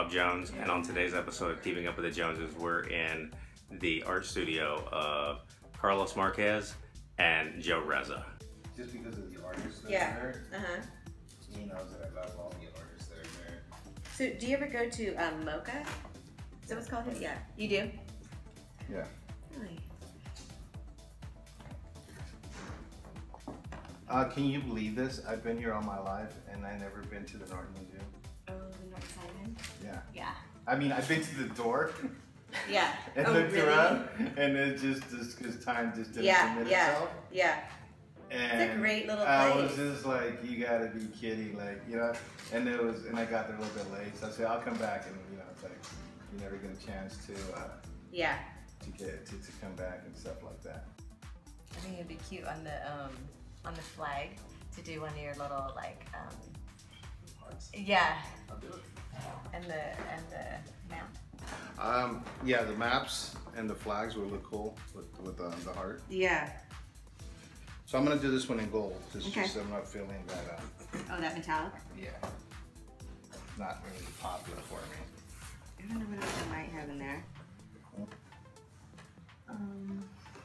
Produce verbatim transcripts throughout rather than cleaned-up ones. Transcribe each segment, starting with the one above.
Bob Jones, and on today's episode of Keeping Up with the Joneses, we're in the art studio of Carlos Marquez and Joe Reza. Just because of the artists that yeah. are there, uh-huh. he knows that I love all the artists that are there. So do you ever go to um, Mocha? Is that what's called? Yeah. You do? Yeah. Really? Uh, can you believe this? I've been here all my life and I've never been to the Norton Museum. Oh, the North Simon? Yeah. Yeah. I mean, I've been to the door. Yeah. and oh, looked really? around, and it just, just cause time just didn't yeah, permit yeah, itself. Yeah. And it's a great little place. I was just like, you gotta be kidding, like, you know. And it was, and I got there a little bit late, so I said, I'll come back, and you know, it's like you never get a chance to, uh, yeah, to get to, to come back and stuff like that. I think it'd be cute on the um on the flag to do one of your little like um Hearts. yeah. I'll do it. And the and the map. Um, yeah, the maps and the flags will look cool with with uh, the heart. yeah. So I'm gonna do this one in gold, just Okay. just I'm not feeling that. Uh, Oh, that metallic? yeah, not really popular for me. I don't know what else I might have in there. Um.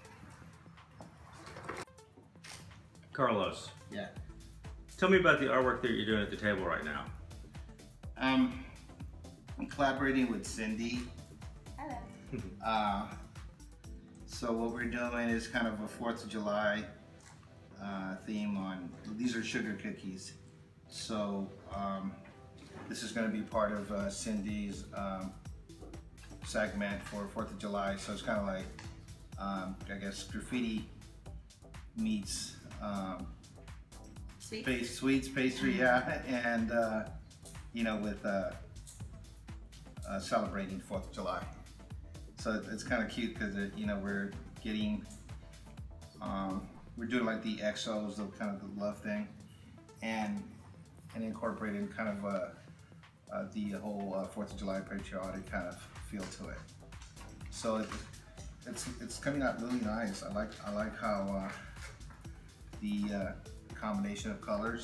Carlos, Yeah. tell me about the artwork that you're doing at the table right now. Um, I'm collaborating with Cindy. Hello. Uh, so what we're doing is kind of a Fourth of July uh, theme on, these are sugar cookies. So um, this is going to be part of uh, Cindy's um, segment for Fourth of July. So it's kind of like, um, I guess, graffiti meets um, Sweet. Base, sweets, pastry, yeah, and uh, you know, with uh, uh, celebrating Fourth of July. So it- it's kind of cute because you know we're getting, um, we're doing like the X Os, the kind of the love thing, and and incorporating kind of uh, uh, the whole uh, Fourth of July patriotic kind of feel to it. So it, it's it's coming out really nice. I like I like how uh, the uh, combination of colors.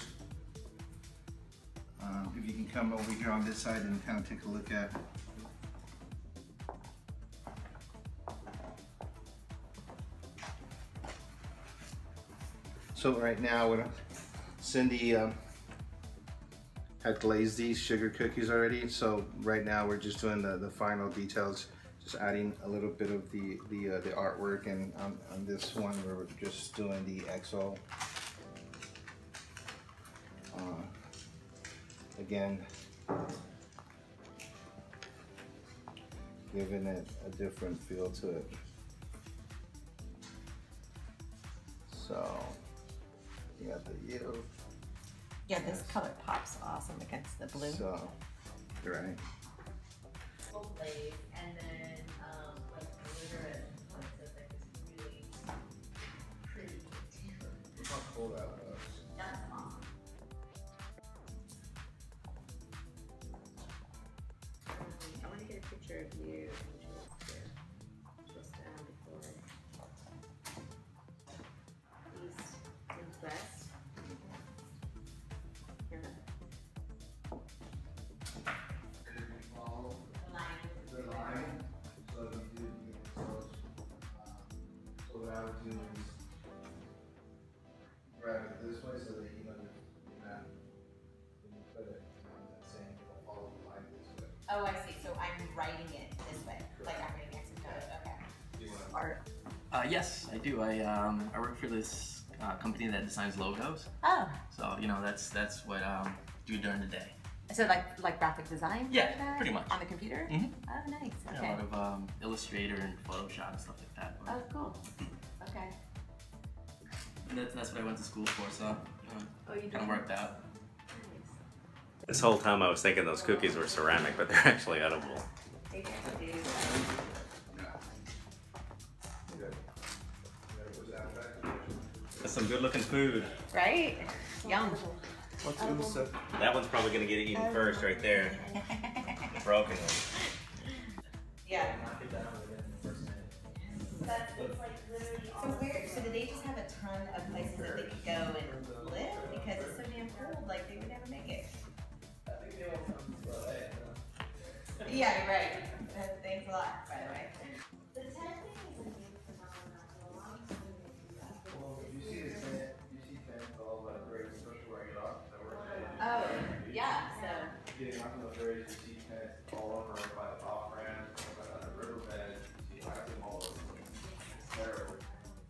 Um, if you can come over here on this side and kind of take a look at. So right now, when Cindy um, had glazed these sugar cookies already, so right now we're just doing the, the final details, just adding a little bit of the the, uh, the artwork, and on, on this one we're just doing the X O. Uh, again, giving it a different feel to it. So, you got the yellow. Yeah, this color pops awesome against the blue. So, right. Full blaze and then um like glitter and points of like this really pretty material. Look how cool that was. That's awesome. I want to get a picture of you and just, uh, just down before east and west. Yeah. And if you follow The line. the line, so you do, so, um, so what I would do is grab it this way so that you know you're not, when you put it, um, that same, follow the line this way. Oh, I see. So I'm writing it this way, like I'm writing X and code. Okay. You wanna- Art. Uh, yes, I do. I um, I work for this uh, company that designs logos. Oh, So you know that's that's what um do during the day. so like like graphic design? Yeah, like that? pretty much. On the computer? Mhm. Oh, nice. Yeah, Okay. a lot of um, Illustrator and Photoshop and stuff like that. But Oh, cool. Okay. that's that's what I went to school for. So you know, Oh, you kind of worked out. This whole time I was thinking those cookies were ceramic, but they're actually edible. Maybe I could do. That's some good looking food. Right? Yum. That one's probably gonna get eaten first right there. The broken one. Yeah. That's, it's like literally. So where? So do they just have a ton of places that they could go and live because it's so damn cold? Like they would never make it. Yeah, you're right. Uh, Thanks a lot, by the way. The tent thing is a new phenomenon, so a lot of people do that. Well, you see this tent, you see tent, all the very social where you're off, that we're Oh, yeah, so. getting off of the bridge, you see tent all over by the off ramp, by the riverbed, you see them all over. It's terrible.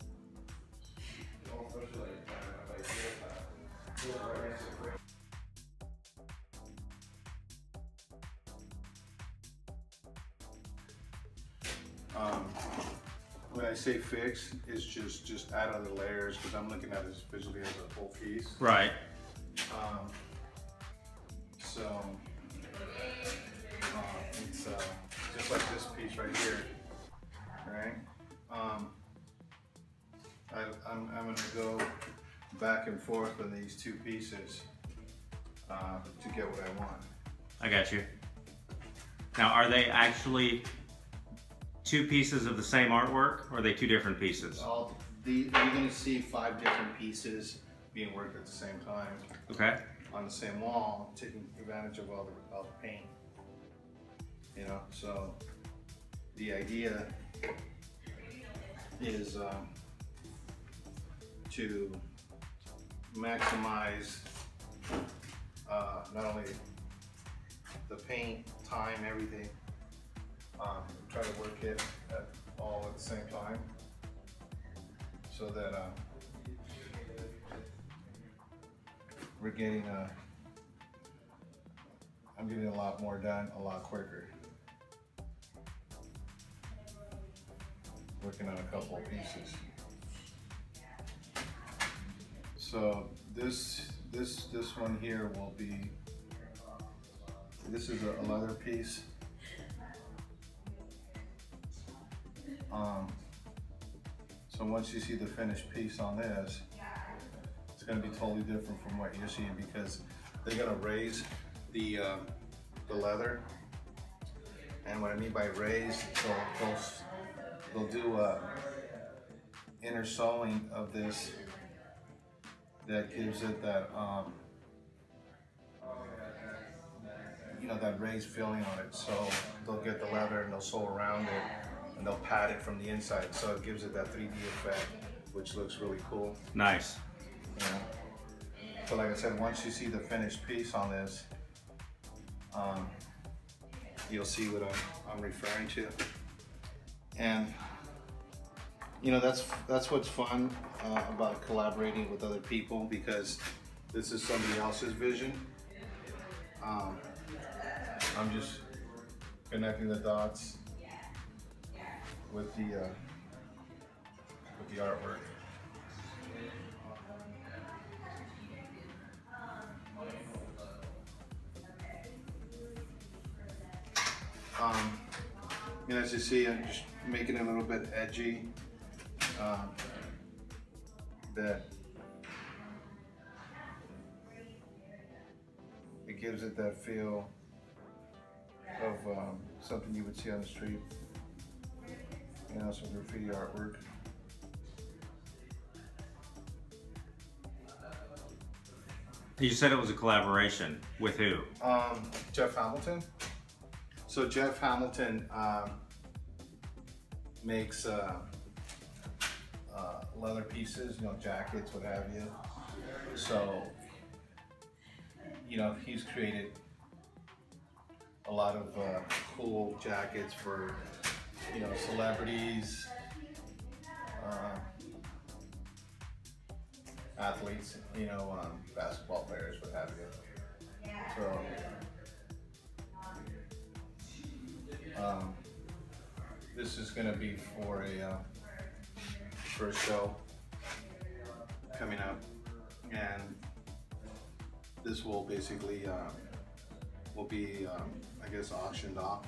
All social like, kind of like this, uh, this right next to the bridge. Um, when I say fix, it's just just add other layers because I'm looking at this visually as a full piece. Right. Um, so uh, it's uh, just like this piece right here, right? Um, I, I'm I'm gonna go back and forth with these two pieces uh, to get what I want. I got you. Now, are they actually two pieces of the same artwork, or are they two different pieces? All the you're gonna see five different pieces being worked at the same time Okay. on the same wall, taking advantage of all the, all the paint. You know, so the idea is um, to maximize uh, not only the paint, time, everything. Um, try to work it at all at the same time, so that uh, we're getting a, I'm getting a lot more done a lot quicker. Working on a couple of pieces. So this this this one here will be, this is a, a leather piece. Um, so once you see the finished piece on this, it's going to be totally different from what you're seeing because they're going to raise the uh, the leather. And what I mean by raise, they'll, they'll, they'll do a inner sewing of this that gives it that um, you know, that raised feeling on it. So they'll get the leather and they'll sew around it. And they'll pad it from the inside, so it gives it that three D effect, which looks really cool. Nice. You know? So like I said, once you see the finished piece on this, um, you'll see what I'm, I'm referring to. And you know, that's that's what's fun uh, about collaborating with other people, because this is somebody else's vision. Um, I'm just connecting the dots with the uh, with the artwork. Um, you know, as you see, I'm just making it a little bit edgy. Um, that it gives it that feel of um, something you would see on the street. You know, some graffiti artwork. You said it was a collaboration. With who? Um, Jeff Hamilton. So Jeff Hamilton um, makes uh, uh, leather pieces, you know, jackets, what have you. So, you know, he's created a lot of uh, cool jackets for, you know, celebrities, uh, athletes, you know, um, basketball players, what have you. So, um, this is going to be for a uh, for a show coming up, and this will basically uh, will be, um, I guess, auctioned off.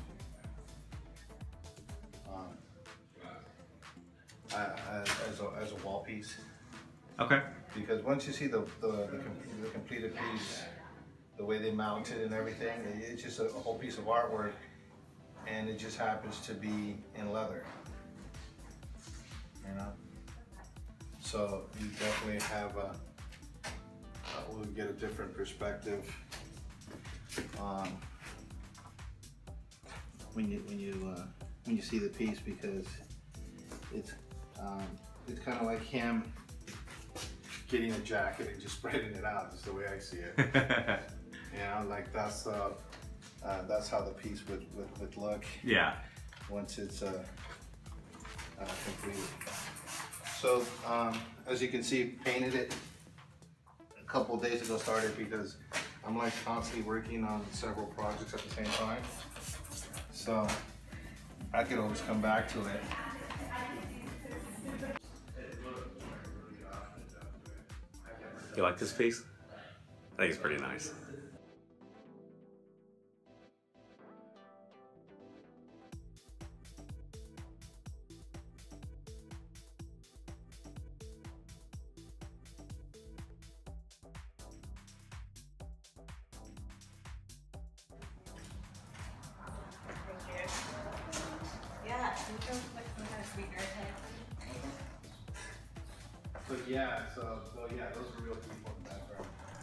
Um, as, as, a, as a wall piece. Okay. Because once you see the, the, the, the completed piece, the way they mount it and everything, it's just a, a whole piece of artwork, and it just happens to be in leather, you know? So you definitely have a, uh, we'll get a different perspective um, when you when you uh, when you see the piece, because it's um, it's kind of like him getting a jacket and just spreading it out. Is the way I see it. You know, like that's uh, uh, that's how the piece would would, would look. Yeah. Once it's uh, uh, complete. So um, as you can see, painted it a couple of days ago. Started because I'm like constantly working on several projects at the same time. So I could always come back to it. You like this piece? I think it's pretty nice. Yeah, can you go like some kind of sweetener type? So yeah, so, so yeah, those are real people in the background.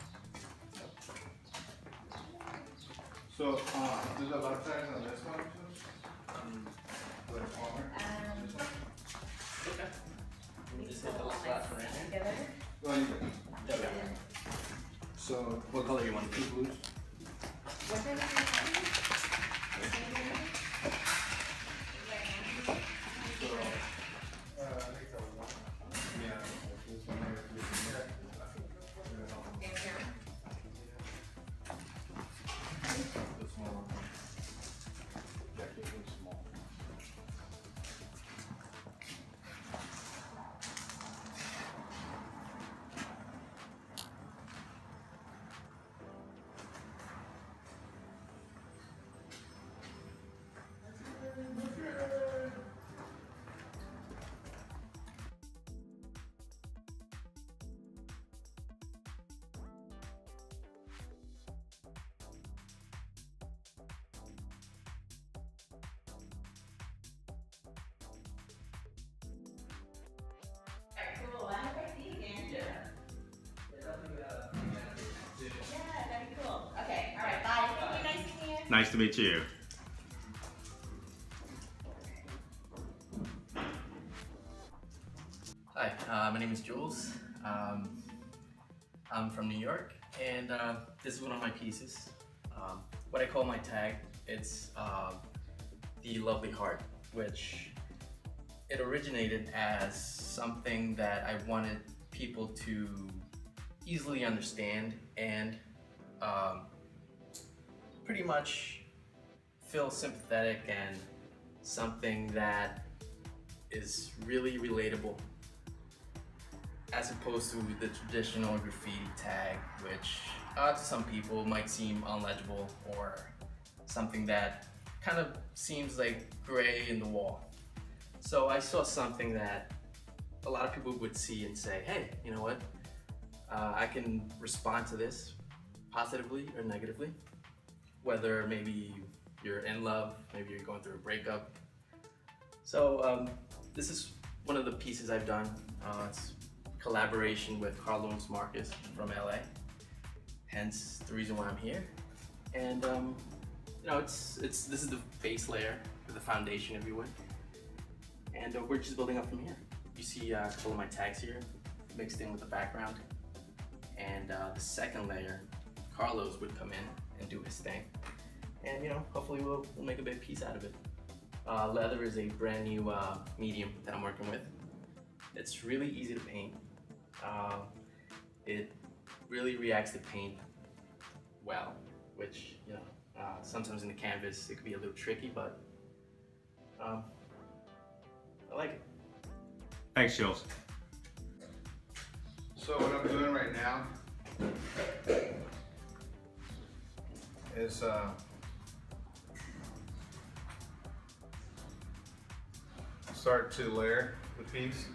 So uh, there's a lot of tags on this one too. Um, with a collar. Um, This one. Okay. we Just put hit a those little slots nice right here. together. Well, you- Okay. So What color you want to two do? blues. What time is it? Uh, I think that was one. Yeah. This one here. The small one. Yeah, keep it small. Cool. I hope I see you again. Yeah. Yeah, that'd be cool. Okay, all right, bye. Thank you, nice to meet you. Nice to meet you. Hi, uh, my name is Jules. Um, I'm from New York, and uh, this is one of my pieces. Um, what I call my tag, it's uh, the Lovely Heart, which it originated as something that I wanted people to easily understand and um, pretty much feel sympathetic, and something that is really relatable, as opposed to the traditional graffiti tag, which uh, to some people might seem unlegible or something that kind of seems like gray in the wall. So I saw something that a lot of people would see and say, hey, you know what? Uh, I can respond to this positively or negatively, whether maybe you're in love, maybe you're going through a breakup. So um, this is one of the pieces I've done. Uh, it's collaboration with Carlos Marquez from L A, hence the reason why I'm here. And um, you know, it's it's this is the base layer, or the foundation, if you would, and uh, we're just building up from here. You see uh, a couple of my tags here mixed in with the background, and uh, the second layer, Carlos would come in and do his thing, and you know, hopefully we'll, we'll make a big piece out of it. Uh, leather is a brand new uh, medium that I'm working with. It's really easy to paint. Uh, it really reacts to paint well, which, you know, uh, sometimes in the canvas it could be a little tricky, but um, I like it. Thanks, Jules. So what I'm doing right now is uh, start to layer the piece.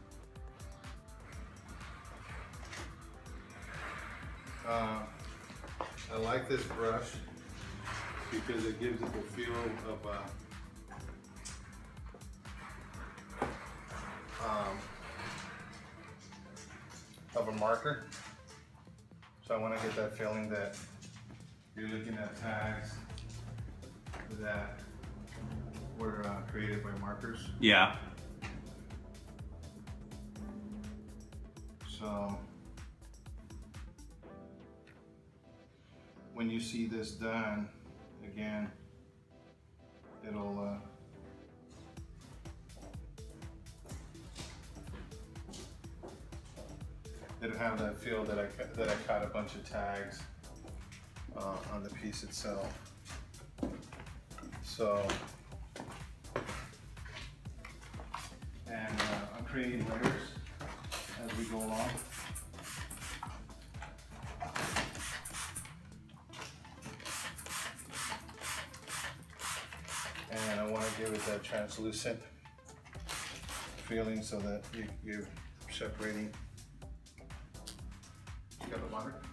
Uh, I like this brush because it gives it the feel of uh, um, of a marker. So I want to get that feeling that you're looking at tags that were uh, created by markers. Yeah. So when you see this done, again, it'll uh, it'll have that feel that I cut- that I cut a bunch of tags uh, on the piece itself. So, and uh, I'm creating layers as we go along. And I want to give it that translucent feeling so that you, you're separating. You got the water?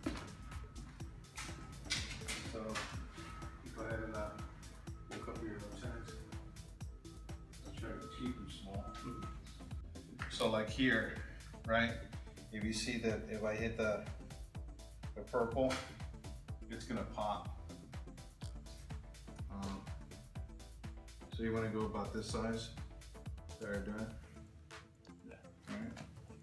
So you go ahead and uh, look up your little tags. Try to keep them small. So like here, right? If you see that if I hit the, the purple, it's gonna pop. Um, so you wanna go about this size that I'm doing? Yeah. All right.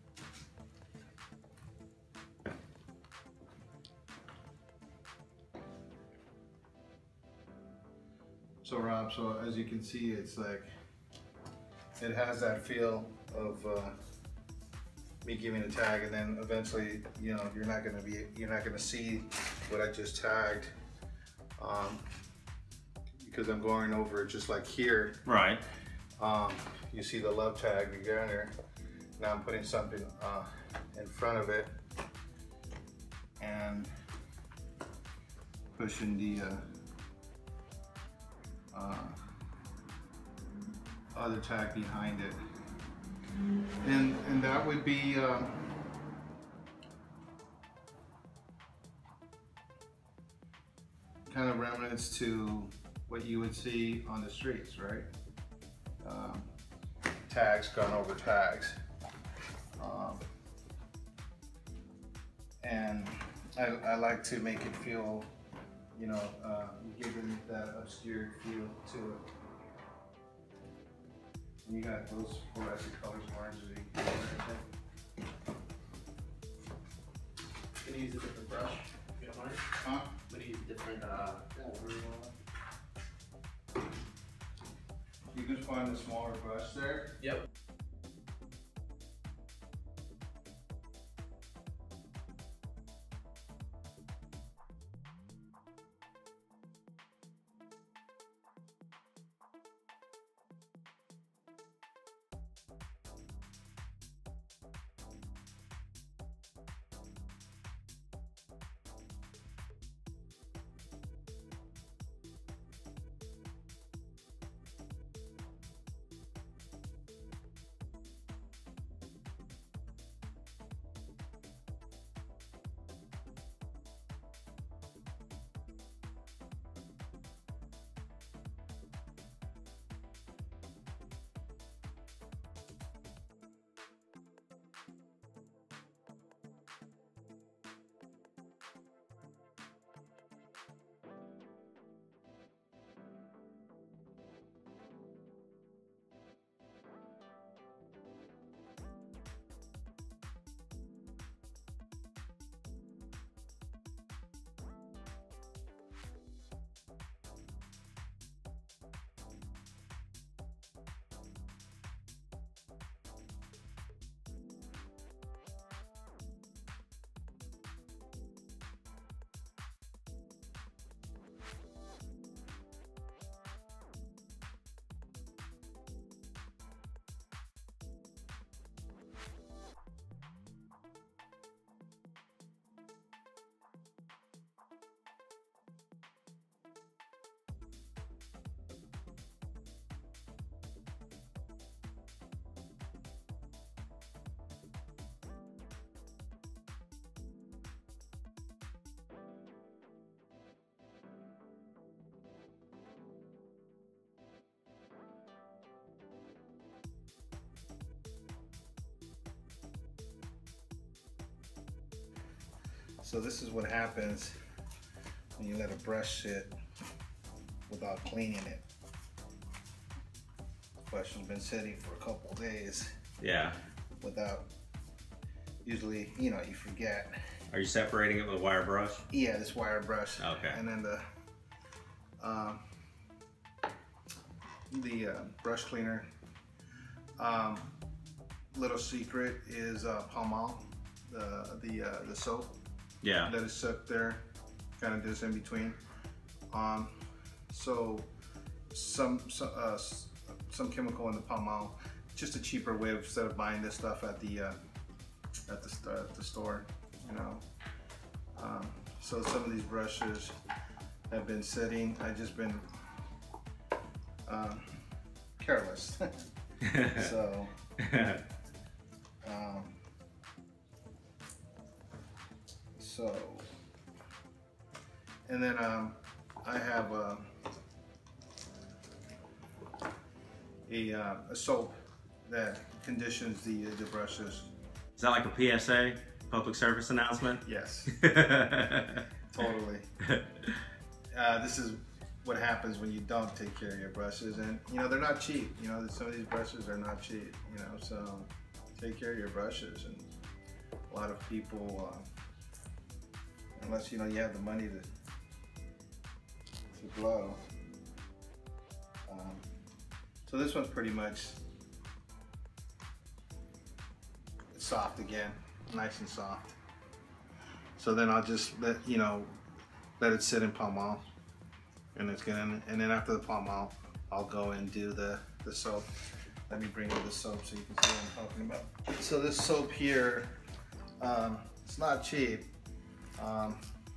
So Rob, so as you can see, it's like, it has that feel of uh, me giving a tag, and then eventually, you know, you're not gonna be, you're not gonna see what I just tagged, um, because I'm going over it just like here. Right. Um, you see the love tag you got there. Now I'm putting something uh, in front of it and pushing the uh, uh, other tag behind it. And, and that would be um, kind of remnants to what you would see on the streets, right? Um, tags gone over tags. Um, and I, I like to make it feel, you know, uh, giving that obscure feel to it. And you got those fluorescent colors and oranges that you can do everything. I'm gonna use a different brush, if you don't mind. Huh? I'm gonna use a different, uh, You can find the smaller brush there. Yep. So this is what happens when you let a brush sit without cleaning it. brush has been sitting for a couple of days Yeah. without, usually, you know, you forget. Are you separating it with a wire brush? Yeah, this wire brush. Okay. And then the um, the uh, brush cleaner. Um, little secret is uh, Palmolive, the the uh, the soap. Yeah. Let it sit there, kind of this in between. Um, so some some uh, some chemical in the Palmolive, just a cheaper way of, instead of buying this stuff at the uh, at the uh, at the store, you know. Um, so some of these brushes have been sitting. I've just been um, careless. So. Um, so, and then um, I have uh, a, uh, a soap that conditions the the brushes. Is that like a P S A, public service announcement? Yes, totally. Uh, this is what happens when you don't take care of your brushes, and you know they're not cheap. You know, some of these brushes are not cheap. You know, so take care of your brushes. And a lot of people, uh, unless you know you have the money to to blow. Um, so this one's pretty much soft again, nice and soft. So then I'll just let you know, let it sit in Palmolive. And it's gonna, and then after the Palmolive, I'll go and do the, the soap. Let me bring you the soap so you can see what I'm talking about. So this soap here, um, it's not cheap. Um,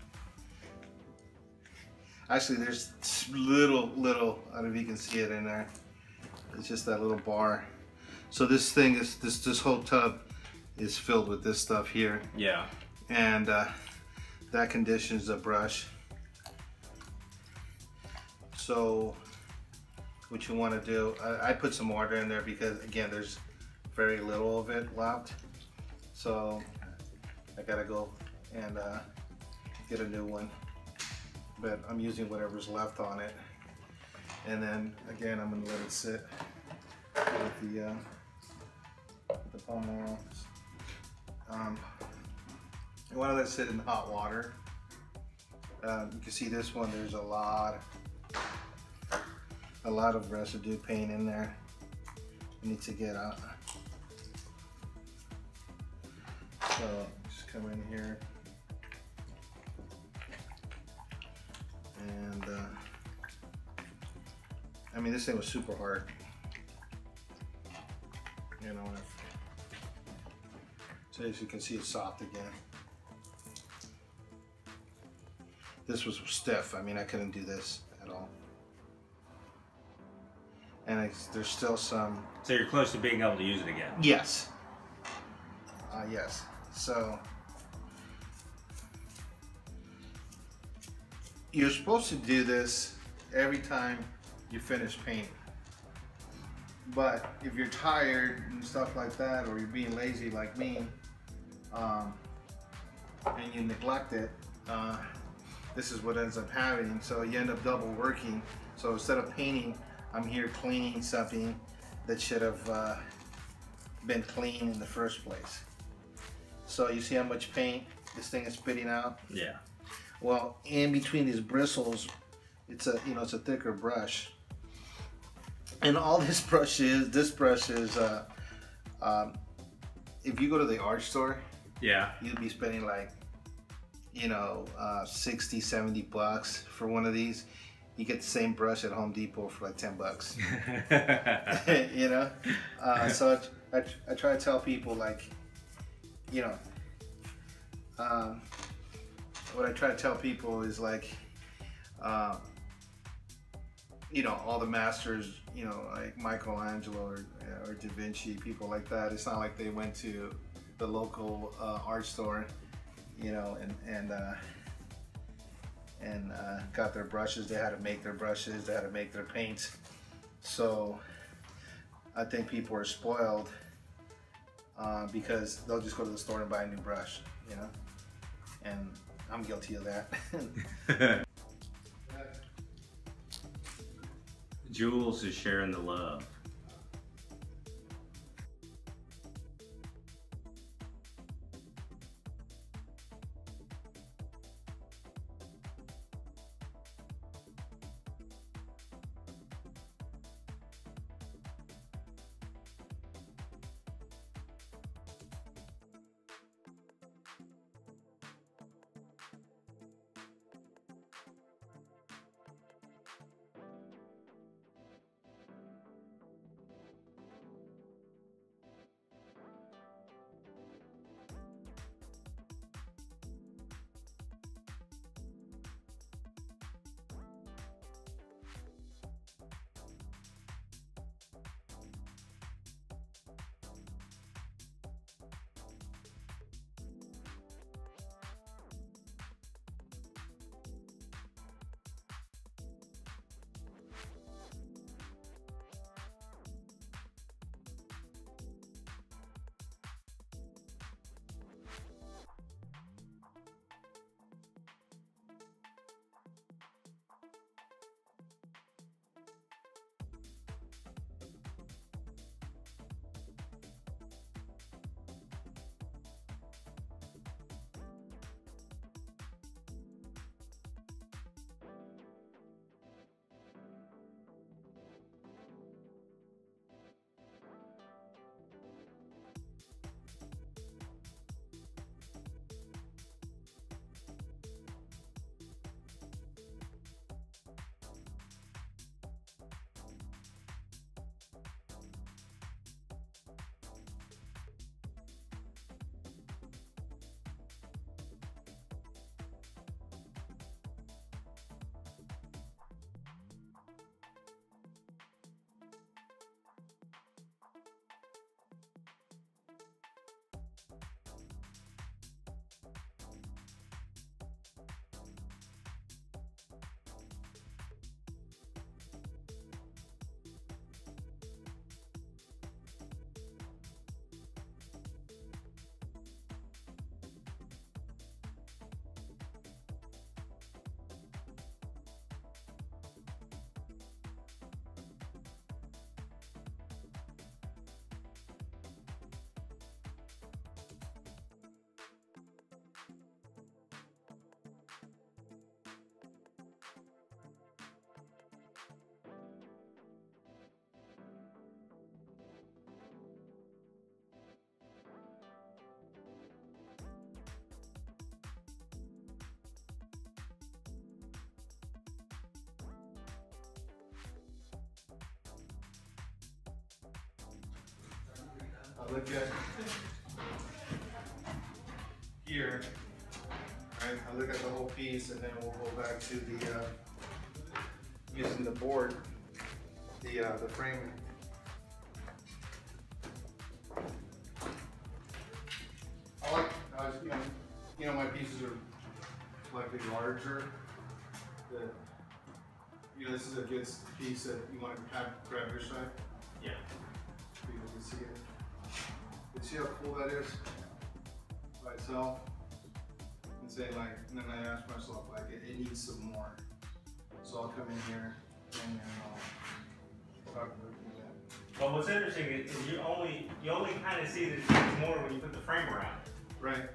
actually, there's little, little, I don't know if you can see it in there. It's just that little bar. So this thing is, this, this whole tub is filled with this stuff here. Yeah. And uh, that conditions the brush. So what you want to do, I, I put some water in there because again there's very little of it left, so I gotta go and uh, get a new one, but I'm using whatever's left on it. And then again I'm gonna let it sit with the, uh, with the Palmolive. Um, you want to let it sit in hot water. Um, you can see this one, there's a lot a lot of residue paint in there. You need to get out. So just come in here and uh, I mean this thing was super hard. You know, so as you can see it's soft again. This was stiff. I mean I couldn't do this at all. And it's, there's still some. So you're close to being able to use it again. Yes. Uh, yes. So you're supposed to do this every time you finish painting. But if you're tired and stuff like that, or you're being lazy like me, um, and you neglect it, uh, this is what ends up happening. So you end up double working. So instead of painting, I'm here cleaning something that should have uh, been clean in the first place. So you see how much paint this thing is spitting out? Yeah. Well, in between these bristles, it's a you know it's a thicker brush. And all this brush is, this brush is, uh, um, if you go to the art store, Yeah. you'd be spending like, you know, uh, sixty, seventy bucks for one of these. You get the same brush at Home Depot for like ten bucks. You know? Uh, so I, I, I try to tell people like, you know, um, what I try to tell people is like, uh, you know, all the masters, you know, like Michelangelo or, or Da Vinci, people like that. It's not like they went to the local uh, art store, you know, and, and, uh, and uh, got their brushes. They had to make their brushes, they had to make their paints. So I think people are spoiled uh, because they'll just go to the store and buy a new brush, you know? And I'm guilty of that. Jules is sharing the love. I look at here, right? I look at the whole piece, and then we'll go back to the uh, using the board, the uh, the framing. I like, uh, you know, you know, my pieces are slightly larger. The, you know, this is a good piece that you want to have grab your side. Yeah. So you can see it. You see how cool that is by itself? And say like, and then I ask myself like, it, it needs some more. So I'll come in here and then I'll talk about that. But what's interesting is, is you only you only kind of see that it's more when you put the frame around it. Right.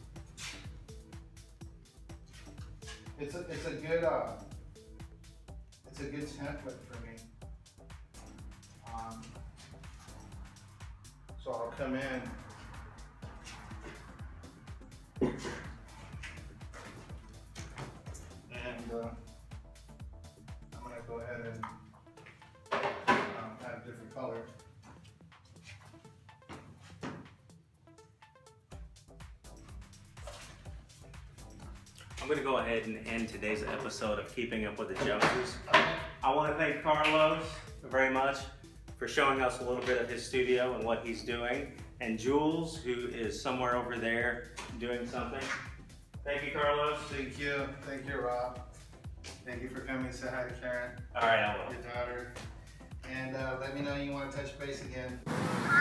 It's a it's a good uh it's a good template for me. Um, so I'll come in. And uh, I'm gonna go ahead and um, add a different color. I'm going to go ahead and end today's episode of Keeping Up with the Joneses. I want to thank Carlos very much for showing us a little bit of his studio and what he's doing, and Jules, who is somewhere over there doing something. Thank you, Carlos. Thank you. Thank you, Rob. Thank you for coming to say hi to Karen, All right, I will. your daughter. And uh, let me know you want to touch base again.